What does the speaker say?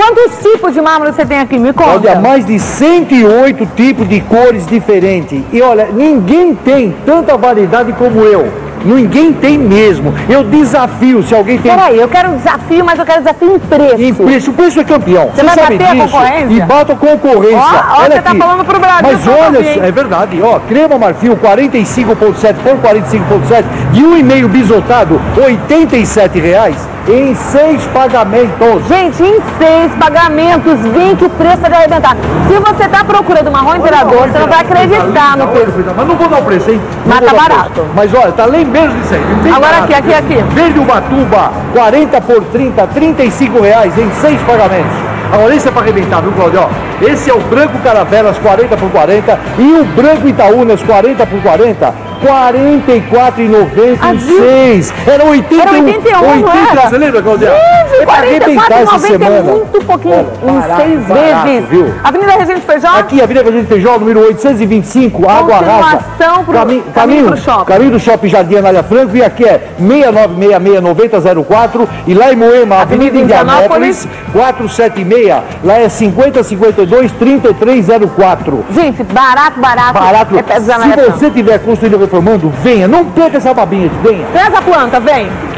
Quantos tipos de mármore você tem aqui? Me conta. Olha, mais de 108 tipos de cores diferentes. E olha, ninguém tem tanta variedade como eu. Ninguém tem mesmo. Eu desafio, se alguém tem... Peraí, eu quero um desafio, mas eu quero desafio em preço. Em preço, o preço é campeão. Você vai sabe bater disso? a concorrência? E bata a concorrência. Ó, olha você aqui. tá falando pro Brasil. Mas olha, é verdade, ó, crema marfil 45,7 por 45,7 de 1,5 bisotado, R$87 em 6 pagamentos. Gente, em 6 pagamentos, vem que o preço vai arrebentar. Se você tá procurando marrom imperador, você não vai acreditar no preço. Mas não vou dar o preço, hein? Mas tá barato. Mas olha, tá além mesmo disso aí. Bem Agora barato, aqui. Verde Ubatuba, 40 por 30, R$35 em 6 pagamentos. Agora esse é para arrebentar, viu, Claudio? Ó, esse é o branco Caravelas 40 por 40 e o branco Itaúnas 40 por 40, R$44,96. Era 81. Era 81, não era? Você lembra, Claudio? Isso, É para arrebentar essa semana. É muito pouquinho, em 6 vezes. Viu? Avenida Regente Feijó? Aqui, Avenida Regente Feijó, número 825, Água Rasa. Caminho do Shopping Jardim Anália Franco. E aqui é 6966-9004. E lá em Moema, Avenida Indianópolis, 476. Lá é 5052-3304. Gente, barato. Barato. É Se você tiver construindo ou reformando, venha. Não perca essa babinha, venha. Traz a planta, vem.